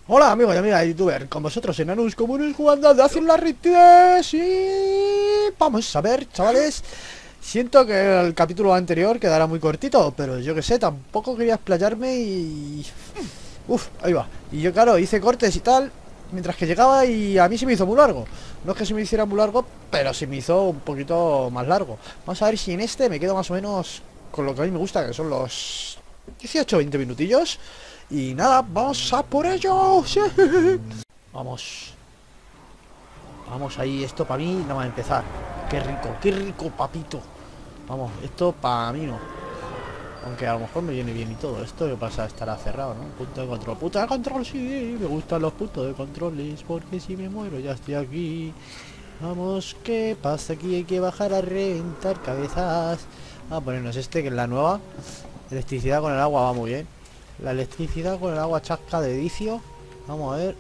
Hola amigos y amigas de youtuber, con vosotros Enanus Comunes jugando de hacer las Rites y vamos a ver, chavales. Siento que el capítulo anterior quedará muy cortito, pero yo que sé, tampoco quería explayarme y... Uf, ahí va. Y yo claro, hice cortes y tal, mientras que llegaba y a mí se me hizo muy largo. No es que se me hiciera muy largo, pero se me hizo un poquito más largo. Vamos a ver si en este me quedo más o menos con lo que a mí me gusta, que son los 18-20 minutillos. Y nada, vamos a por ello. ¡Sí! Vamos. Vamos ahí, esto para mí no va a empezar. Qué rico, papito. Vamos, esto para mí no. Aunque a lo mejor me viene bien y todo. Esto que pasa, estará cerrado, ¿no? Punto de control. Punto de control, sí. Me gustan los puntos de controles. Porque si me muero ya estoy aquí. Vamos, ¿qué pasa aquí? Hay que bajar a reventar cabezas. Vamos a ponernos este, que es la nueva. Electricidad con el agua va muy bien. La electricidad con el agua chasca de vicio. Vamos a ver.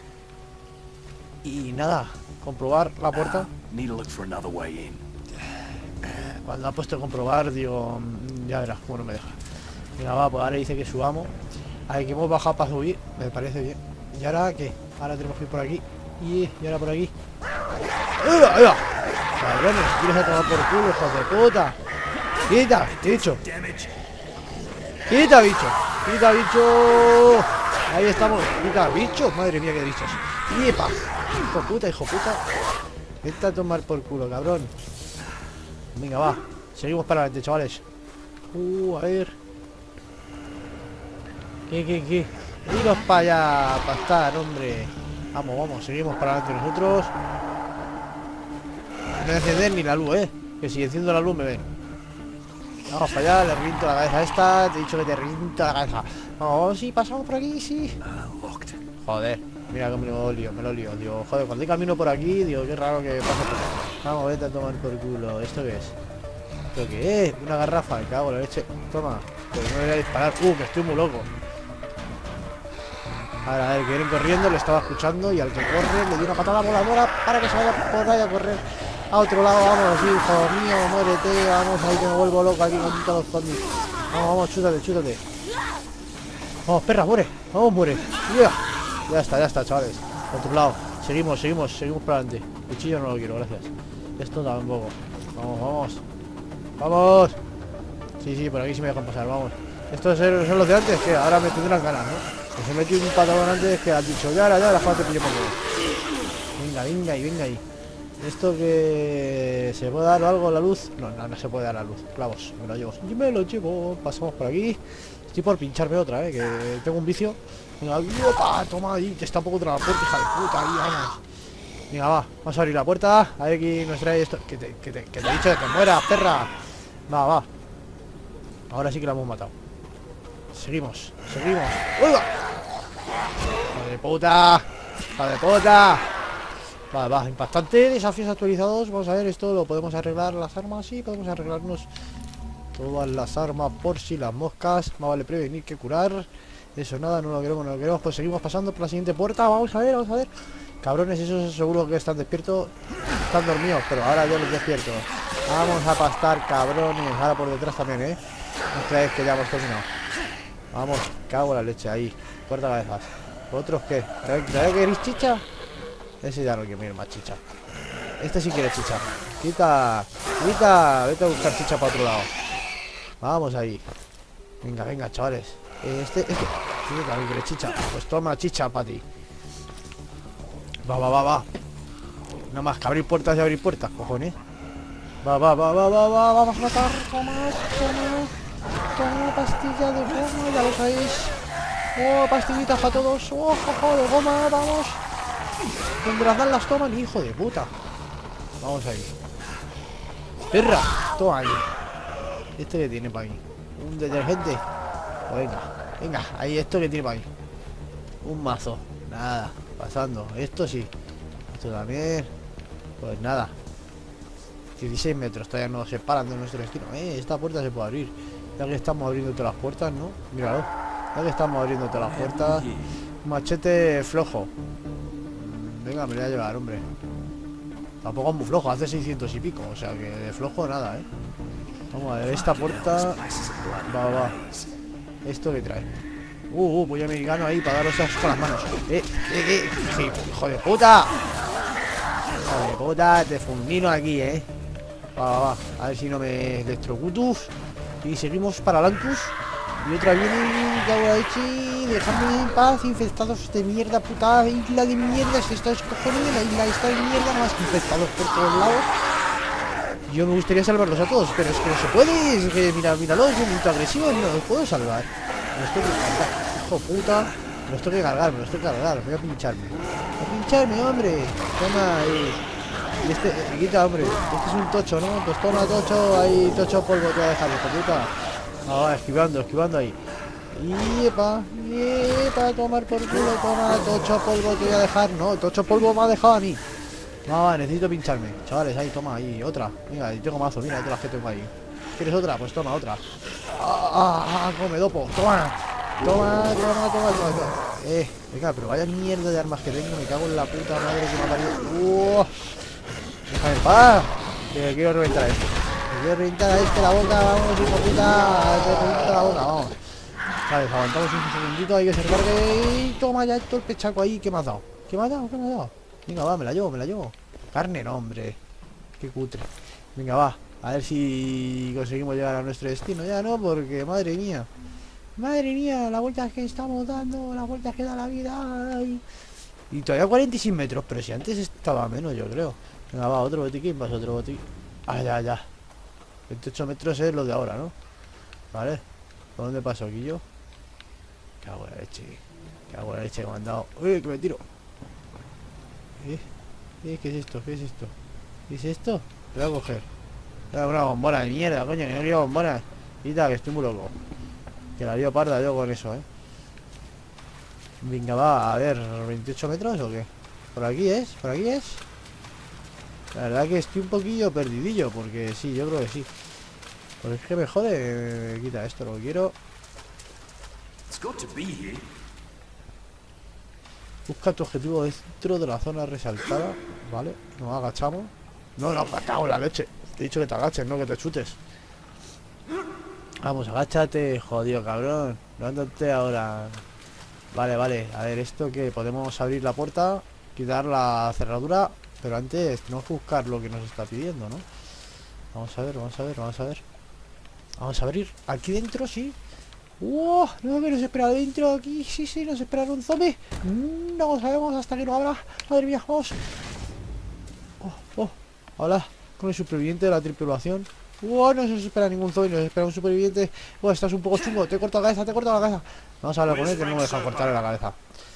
Y nada, comprobar la puerta. Cuando ha puesto comprobar, digo, ya verás cómo no me deja. Mira, va, pues ahora dice que subamos. Ahí que hemos bajado para subir, me parece bien. ¿Y ahora qué? Ahora tenemos que ir por aquí. Y ahora por aquí. ¡Ahí va! ¡Ahí va! Cabrones, quieres a tomar por culo, hijos de puta. ¡Quita! ¡Te he dicho! ¡Quita, bicho! ¡Quita, bicho! Ahí estamos. ¡Quita, bicho! Madre mía, qué bichos. ¡Yepa! Hijo puta, hijo puta. Vete a tomar por culo, cabrón. Venga, va. Seguimos para adelante, chavales. A ver. ¿Qué? Iros para allá, para estar, hombre. Vamos, seguimos para adelante nosotros. No encender ni la luz, que si enciendo la luz me ven. Vamos para allá, le reviento la cabeza a esta. Te he dicho que te reviento la cabeza. Vamos, sí, pasamos por aquí, sí. Joder, mira que me lo lío. Digo, joder, cuando hay camino por aquí, digo, qué raro que pasa por aquí. Vamos, vete a tomar por culo. ¿Esto qué es? ¿Esto qué es? Una garrafa, me cago en la leche. Toma, pero no le voy a disparar. Que estoy muy loco. Ahora, a ver, que vienen corriendo, lo estaba escuchando. Y al que corre le di una patada voladora para que se vaya por ahí a correr a otro lado. Vamos, hijo mío, muérete. Vamos, ahí que me vuelvo loco aquí con todos los zombies. Vamos, chútate. Vamos, perra, muere. Vamos, muere. Ya está, chavales. Otro lado. Seguimos para adelante. Cuchillo no lo quiero, gracias. Esto tampoco. Vamos. Sí, por aquí sí me dejan pasar, vamos. Estos son los de antes, que ahora me tendrán ganas, ¿no? Que se metió un patadón antes que has dicho, ya, la te pillo por todo. Venga ahí. Esto que... ¿se puede dar algo a la luz? No se puede dar a la luz. Clavos, me lo llevo. Pasamos por aquí. Estoy por pincharme otra, que tengo un vicio. Venga, ¡opa! Toma ahí, que está un poco contra la puerta, hija de puta, ahí, vamos. Venga, vamos a abrir la puerta. A ver quién nos trae esto. Que te he dicho que te mueras, perra. Va. Ahora sí que la hemos matado. Seguimos. ¡Uy! ¡Hija de puta! Va, impactante. Desafíos actualizados. Vamos a ver, esto lo podemos arreglar las armas. Sí, podemos arreglarnos todas las armas por si las moscas. Más vale prevenir que curar. Eso nada, no lo queremos. Pues seguimos pasando por la siguiente puerta. Vamos a ver. Cabrones, esos seguro que están despiertos. Están dormidos, pero ahora yo los despierto. Vamos a pastar, cabrones. Ahora por detrás también, No creáis que ya hemos terminado. Vamos, cago en la leche ahí. Puerta cabezas. ¿Otros qué? ¿Sabéis que queréis chicha? Ese ya no quiere más chicha. Este sí quiere chicha. Quita. Vete a buscar chicha para otro lado. Vamos ahí. Venga, chavales. Este también quiere chicha. Pues toma chicha para ti. Va. Nada más que abrir puertas y abrir puertas, cojones. Va. Vamos a matar. Toma pastilla de goma, ya lo sabéis. Pastillitas para todos. Jojo de goma, vamos. Donde las dan las toman, hijo de puta. Vamos ahí. Perra, toma ahí. ¿Este que tiene para ahí? ¿Un detergente? Pues venga, ahí esto que tiene para ahí. Un mazo, nada, pasando. Esto sí, esto también. Pues nada. 16 metros, todavía nos separan de nuestro destino. Esta puerta se puede abrir. Ya que estamos abriendo todas las puertas, ¿no? Míralo. Ya que estamos abriendo todas las puertas. Machete flojo. Venga, me lo voy a llevar, hombre. Tampoco es muy flojo, hace 600 y pico. O sea que de flojo nada, Vamos a ver, esta puerta. Va. ¿Esto qué trae? Voy americano ahí para dar esas con las manos. Sí, hijo de puta. Hijo de puta, te fulmino aquí, va. A ver si no me electrocutus. Y seguimos para Lantus. Y otra viene y cago en la leche. Dejadme en paz, infestados de mierda, puta isla de mierda. Si estáis cojones, la isla está de mierda, nada más que infestados por todos lados. Yo me gustaría salvarlos a todos, pero es que no se puede. Es que míralos, es muy agresivo, no los puedo salvar. Me los tengo que cargar, hijo puta. Me los tengo que cargar, voy a pincharme, hombre. Toma ahí. Y este, quita, hombre. Este es un tocho, ¿no? Pues toma tocho, ahí tocho polvo te voy a dejar, hijo puta. Ah, esquivando ahí. Y epa, tomar por culo, toma, tocho polvo te voy a dejar. No, tocho polvo me ha dejado a mí. No, necesito pincharme. Chavales, ahí, toma, ahí, otra. Venga, ahí tengo mazo, mira, todas las que tengo ahí. ¿Quieres otra? Pues toma, otra. Come, dopo, toma. Toma. Venga, pero vaya mierda de armas que tengo, me cago en la puta madre que me ha parido. Déjame en paz. Que quiero reventar a este. La boca, vamos, hijo puta. Te reviento la boca, vamos. Vale, aguantamos un segundito, hay que se recargue. Y toma ya todo el pechaco ahí. ¿Qué me has dado? ¿Qué me has dado? Venga, va, me la llevo. Carne, no, hombre. Qué cutre. Venga, va. A ver si conseguimos llegar a nuestro destino. Ya no, porque madre mía. Las vueltas que estamos dando, las vueltas que da la vida. Y todavía 46 metros, pero si antes estaba menos, yo creo. Venga, va, otro botiquín, vas otro botiquín. Ya. 28 metros es lo de ahora, ¿no? Vale. ¿Por dónde paso aquí yo? Cago en la leche que me han dado. Uy, que me tiro. ¿Qué es esto? ¿Qué es esto? Lo voy a coger. Una bombona de mierda, coño, que no quiero bombonas. Quita, que estoy muy loco. Que la lío parda yo con eso, Venga, va, a ver, 28 metros o qué. ¿Por aquí es? La verdad que estoy un poquillo perdidillo, porque sí, yo creo que sí. Porque es que me jode. Quita esto, lo que quiero. Busca tu objetivo dentro de la zona resaltada. Vale, nos agachamos. No, cago en la leche. Te he dicho que te agaches, no que te chutes. Vamos, agáchate, jodido cabrón. Levántate ahora. Vale. A ver, esto que podemos abrir la puerta, quitar la cerradura, pero antes tenemos que buscar lo que nos está pidiendo, ¿no? Vamos a ver. Vamos a abrir. Aquí dentro, sí. No, que nos espera dentro. Aquí, sí, nos espera un zombie. No sabemos hasta que no abra. Madre mía, vamos. Hola, con el superviviente de la tripulación. No se nos espera ningún zombie, nos espera un superviviente. Estás un poco chungo, te corto la cabeza. Vamos a hablar con él, que no me dejan cortarle la cabeza.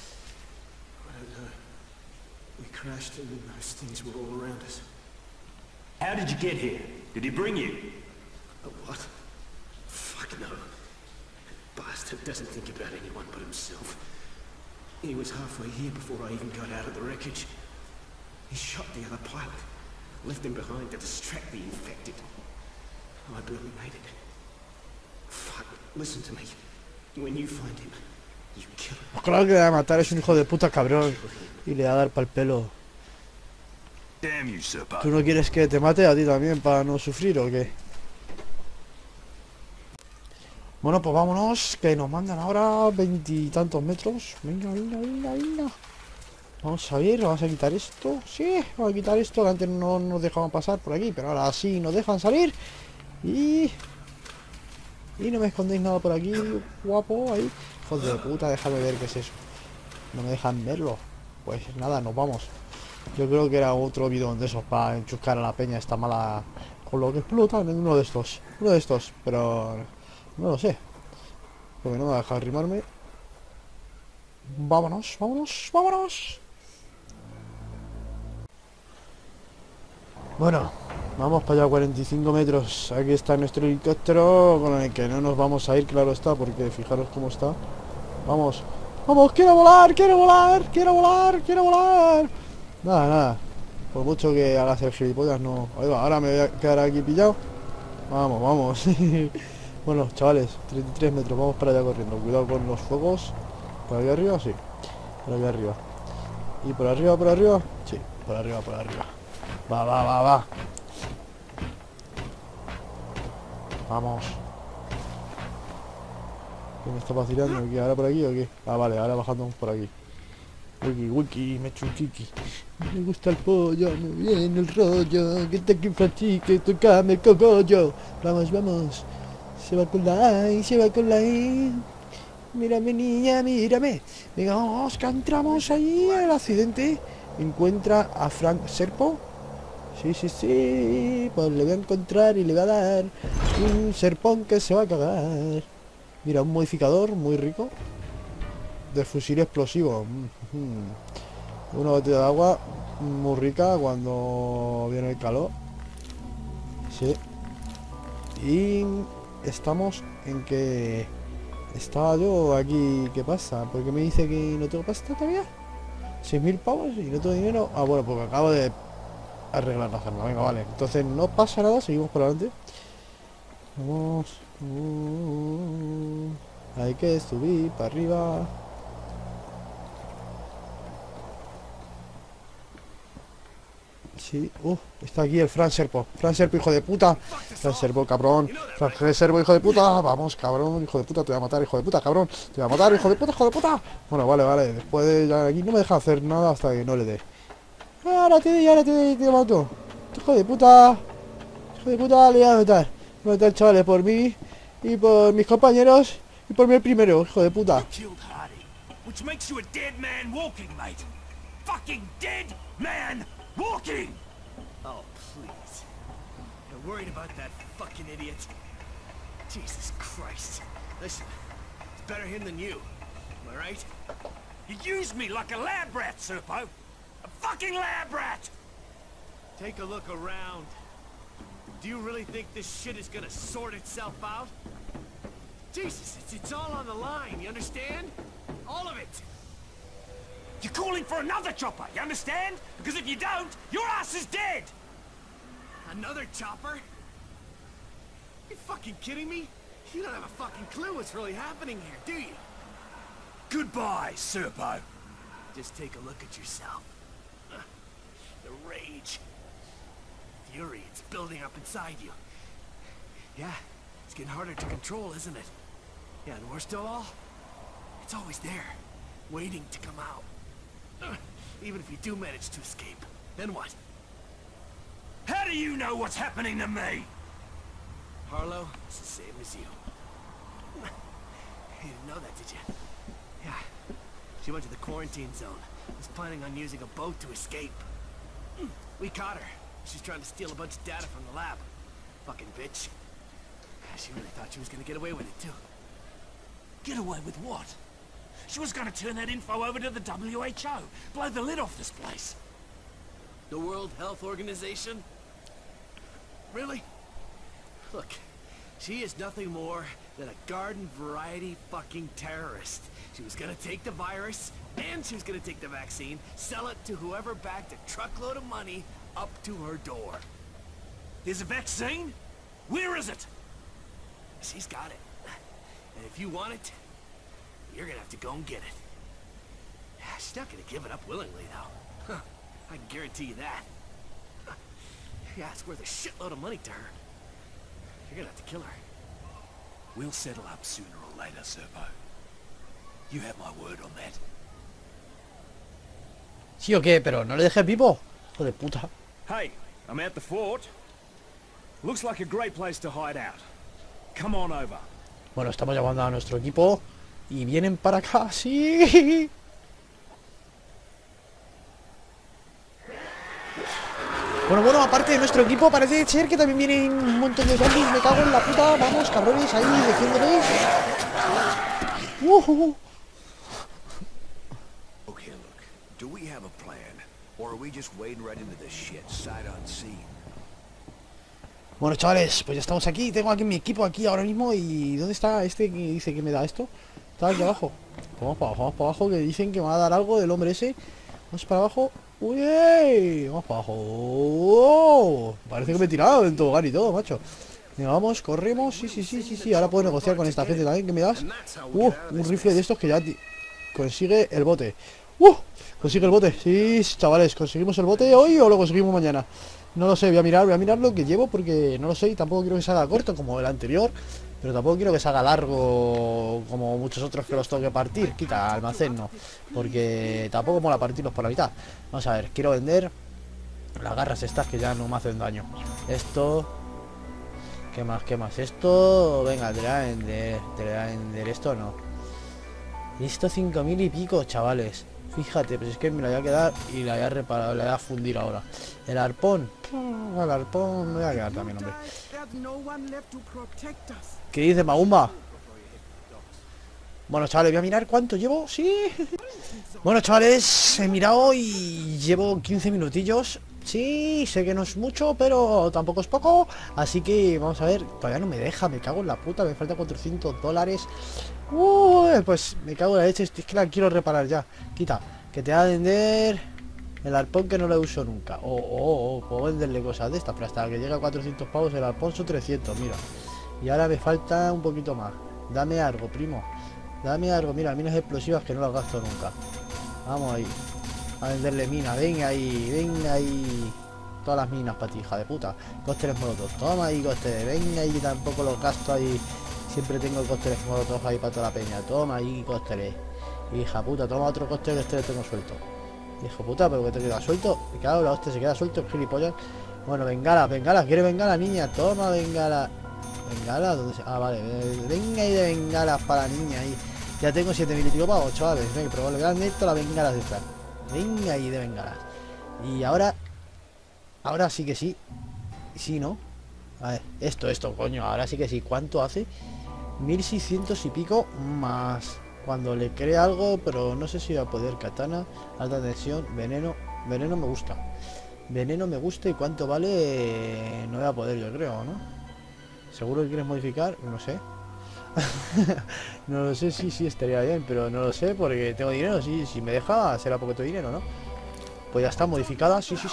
How did you get here? Did he bring you? What? Fuck no. Bastard doesn't think about anyone but himself. He was halfway here before I even got out of the wreckage. He shot the other pilot, left him behind to distract the infected. I barely made it. Fuck, listen to me. When you find him, you kill him. Pues claro que le va a matar, es un hijo de puta cabrón. Y le va a dar pa'l pelo. Damn you, sir. ¿Tú no quieres que te mate a ti también para no sufrir o qué? Bueno, pues vámonos, que nos mandan ahora 20 y tantos metros. Venga. Vamos a ver, vamos a quitar esto. Sí, vamos a quitar esto, que antes no nos dejaban pasar por aquí, pero ahora sí nos dejan salir. Y no me escondéis nada por aquí, guapo, ahí. Joder de puta, déjame ver qué es eso. No me dejan verlo. Pues nada, nos vamos. Yo creo que era otro bidón de esos para enchuscar a la peña esta mala con lo que explotan en uno de estos, pero no lo sé, porque no me deja arrimarme. Vámonos. Bueno, vamos para allá, 45 metros. Aquí está nuestro helicóptero con el que no nos vamos a ir, claro está, porque fijaros cómo está. Vamos, quiero volar. Nada. Por mucho que hagas el gilipollas, no. Ahí va, ahora me voy a quedar aquí pillado. Vamos. Bueno, chavales, 33 metros, vamos para allá corriendo. Cuidado con los fuegos. ¿Por aquí arriba? Sí. Por aquí arriba. ¿Y por arriba? Sí, por arriba. Va. ¿Qué me está vacilando aquí? ¿Ahora por aquí o qué? Ah, vale, ahora bajando por aquí. Wiki, me echo un kiki. Me gusta el pollo, muy bien el rollo. Que te que tocame el cogollo. Vamos, vamos. Se va con la I, se va con la I. Mírame, niña, mírame. Venga, vamos, que entramos ahí al accidente. Encuentra a Frank Serpo. Sí, sí, sí. Pues le voy a encontrar y le voy a dar un serpón que se va a cagar. Mira, un modificador muy rico de fusil explosivo. Una botella de agua muy rica cuando viene el calor. Sí. Y estamos en que estaba yo aquí. ¿Qué pasa? ¿Por qué me dice que no tengo pasta todavía? 6.000 pavos y no tengo dinero. Ah, bueno, porque acabo de arreglar la zona. Venga, vale. Entonces no pasa nada, seguimos por adelante. Vamos. Hay que subir para arriba. Sí, está aquí el Fran Serpo. Fran Serpo, hijo de puta. Fran Serpo, cabrón. Fran Serpo, hijo de puta. Vamos, cabrón, hijo de puta. Te voy a matar, hijo de puta, cabrón. Te voy a matar, hijo de puta, hijo de puta. Bueno, vale, vale. Después de ya aquí no me deja hacer nada hasta que no le dé. Ahora te mato. Hijo de puta. Hijo de puta, le voy a matar. Voy a matar, chavales, por mí y por mis compañeros y por mí el primero, hijo de puta. Which makes you a dead man walking, mate. Fucking dead man walking! Oh, please. You're worried about that fucking idiot. Jesus Christ. Listen, it's better him than you. Am I right? You used me like a lab rat, Serpo. A fucking lab rat! Take a look around. Do you really think this shit is gonna sort itself out? Jesus, it's all on the line, you understand? All of it! You're calling for another chopper, you understand? Because if you don't, your ass is dead! Another chopper? You fucking kidding me? You don't have a fucking clue what's really happening here, do you? Goodbye, Serpo. Just take a look at yourself. The rage. Fury, it's building up inside you. Yeah, it's getting harder to control, isn't it? Yeah, and worst of all, it's always there, waiting to come out. Even if you do manage to escape, then what? How do you know what's happening to me? Harlow, it's the same as you. You didn't know that, did you? Yeah. She went to the quarantine zone. Was planning on using a boat to escape. We caught her. She's trying to steal a bunch of data from the lab. Fucking bitch. She really thought she was gonna get away with it, too. Get away with what? She was gonna turn that info over to the WHO. Blow the lid off this place. The World Health Organization? Really? Look, she is nothing more than a garden variety fucking terrorist. She was gonna take the virus, and she was gonna take the vaccine, sell it to whoever backed a truckload of money up to her door. There's a vaccine? Where is it? She's got it. And if you want it, you're gonna have to go and get it. She's not gonna give it up willingly, though. I can guarantee you that. Yeah, it's worth a shitload of money to her. You're gonna have to kill her. We'll settle up sooner or later, Serpo. You have my word on that. ¿Sí o qué? Pero no le dejes vivo. Hijo de puta. Hey, I'm at the fort. Looks like a great place to hide out. Come on over. Bueno, estamos llamando a nuestro equipo y vienen para acá. ¡Sí! Bueno, aparte de nuestro equipo parece ser que también vienen un montón de zombies. Me cago en la puta. Vamos, cabrones, ahí, defiéndome. Okay, look. Do we have a plan? Or are we just wading right into this shit, sight unseen? Bueno, chavales, pues ya estamos aquí. Tengo aquí mi equipo aquí ahora mismo. ¿Y dónde está este que dice que me da esto? Está aquí abajo. Vamos para abajo, que dicen que me va a dar algo del hombre ese. Vamos para abajo. ¡Uy! Vamos para abajo. ¡Oh! Parece que me he tirado en tobogán y todo, macho. Venga, vamos, corremos. Sí. Ahora puedo negociar con esta gente también. ¿Qué me das? Un rifle de estos que ya consigue el bote. Consigue el bote. Sí, chavales, ¿conseguimos el bote hoy o lo conseguimos mañana? No lo sé, voy a mirar lo que llevo porque no lo sé y tampoco quiero que salga corto como el anterior. Pero tampoco quiero que se haga largo como muchos otros que los tengo que partir. Quita, almacén no. Porque tampoco mola partirlos por la mitad. Vamos a ver, quiero vender las garras estas que ya no me hacen daño. Esto. ¿Qué más? ¿Qué más? Esto. Venga, te voy a vender. Te voy a vender esto, no. Esto 5000 y pico, chavales. Fíjate, pues es que me la voy a quedar y la voy a reparar, la voy a fundir ahora. El arpón. El arpón me voy a quedar también, hombre. ¿Qué dice Magumba? Bueno, chavales, voy a mirar cuánto llevo. Sí. Bueno, chavales, he mirado y llevo 15 minutillos. Sí, sé que no es mucho, pero tampoco es poco. Así que vamos a ver. Todavía no me deja, me cago en la puta. Me falta $400. Pues me cago en la leche. Es que la quiero reparar ya. Quita, que te va a vender el arpón que no lo uso nunca. Puedo venderle cosas de estas. Pero hasta que llegue a 400 pavos el arpón son 300, mira. Y ahora me falta un poquito más. Dame algo, primo. Dame algo, mira, minas explosivas que no las gasto nunca. Vamos ahí. A venderle minas, venga ahí. Todas las minas para ti, hija de puta. Cócteles molotov, toma ahí cócteles. Venga ahí, que tampoco los gasto ahí. Siempre tengo cócteles molotov ahí para toda la peña. Toma ahí cócteles. Hija puta, toma otro cóctel que este le tengo suelto. Hijo puta, pero que te queda suelto. Me cago en la hostia, se queda suelto el gilipollas. Bueno, bengala, ¿quiere bengala, niña? Toma bengala. Bengala, ¿dónde se...? Ah, vale, venga ahí de bengalas para la niña ahí. Ya tengo 7000 y pico pavos, chavales. Venga, pero le dan esto las bengalas de estas. Venga ahí de bengalas. Y ahora sí que sí. Sí, ¿no? A ver, esto, coño. Ahora sí que sí. ¿Cuánto hace? 1600 y pico más. Cuando le cree algo, pero no sé si va a poder. Katana, alta tensión, veneno. Veneno me gusta. Veneno me gusta. ¿Y cuánto vale? No voy a poder, yo creo, ¿no? ¿Seguro que quieres modificar? No sé. No lo sé, sí, estaría bien, pero no lo sé porque tengo dinero, sí, si me deja será poquito dinero, ¿no? Pues ya está modificada, sí.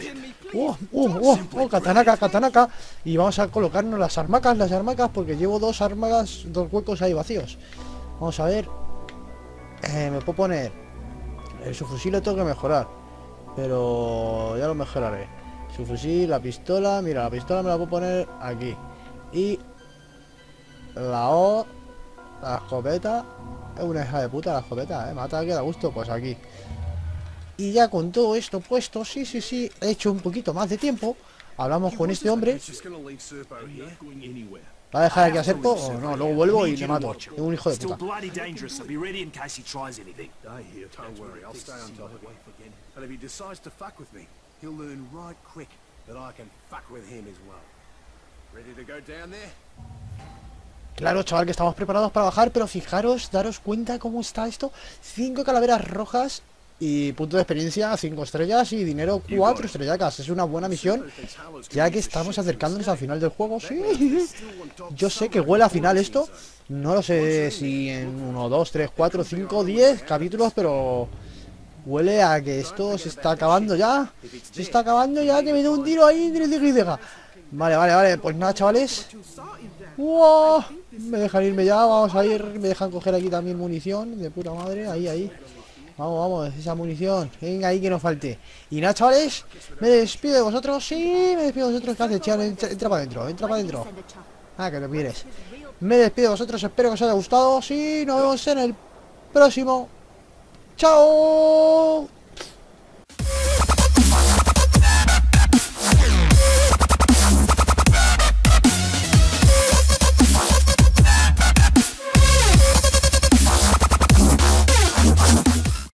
Katanaka. Y vamos a colocarnos las armacas porque llevo dos huecos ahí vacíos. Vamos a ver. Me puedo poner el subfusil, lo tengo que mejorar, pero ya lo mejoraré. Subfusil, la pistola, mira, la pistola me la puedo poner aquí. Y la escopeta es una hija de puta, la escopeta, mata que da gusto, pues aquí. Y ya con todo esto puesto, sí, he hecho un poquito más de tiempo. Hablamos con este hombre. ¿Va a dejar aquí a Serpo o no? Luego vuelvo y le mato. Es un hijo de puta. Claro, chaval, que estamos preparados para bajar, pero fijaros, daros cuenta cómo está esto. 5 calaveras rojas y punto de experiencia 5 estrellas y dinero 4 estrellas. Es una buena misión, ya que estamos acercándonos al final del juego. Sí, yo sé que huele a final esto. No lo sé si en 1, 2, 3, 4, 5, 10 capítulos, pero huele a que esto se está acabando ya. Se está acabando ya, que me dé un tiro ahí. Vale, pues nada, chavales. ¡Wow! Me dejan irme ya, vamos a ir. Me dejan coger aquí también munición. De puta madre, ahí. Vamos, esa munición. Venga, ahí que no falte. Y nada, chavales, me despido de vosotros. Sí, me despido de vosotros. ¿Qué haces, chaval? Entra para adentro. Ah, que lo quieres. Me despido de vosotros, espero que os haya gustado. Sí, nos vemos en el próximo. ¡Chao!